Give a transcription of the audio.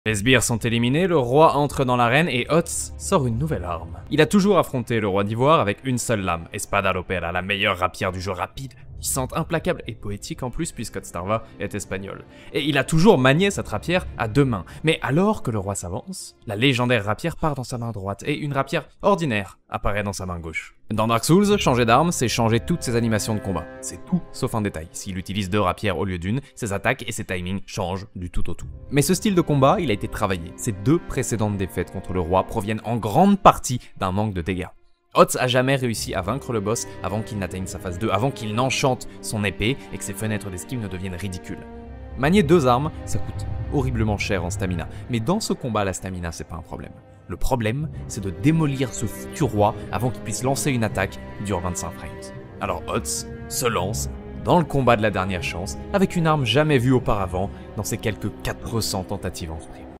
Les sbires sont éliminés, le roi entre dans l'arène et Otz sort une nouvelle arme. Il a toujours affronté le roi d'Ivoire avec une seule lame, Espada Lopera, la meilleure rapière du jeu rapide, puissante, implacable et poétique en plus puisqu'Otstarva est espagnol. Et il a toujours manié cette rapière à deux mains. Mais alors que le roi s'avance, la légendaire rapière part dans sa main droite et une rapière ordinaire apparaît dans sa main gauche. Dans Dark Souls, changer d'arme, c'est changer toutes ses animations de combat. C'est tout sauf un détail. S'il utilise deux rapières au lieu d'une, ses attaques et ses timings changent du tout au tout. Mais ce style de combat, il a été travaillé. Ces deux précédentes défaites contre le roi proviennent en grande partie d'un manque de dégâts. Otz a jamais réussi à vaincre le boss avant qu'il n'atteigne sa phase 2, avant qu'il n'enchante son épée et que ses fenêtres d'esquive ne deviennent ridicules. Manier deux armes, ça coûte horriblement cher en stamina, mais dans ce combat, la stamina c'est pas un problème. Le problème, c'est de démolir ce foutu roi avant qu'il puisse lancer une attaque qui dure 25 frames. Alors Otz se lance dans le combat de la dernière chance avec une arme jamais vue auparavant dans ses quelques 400 tentatives en sprint.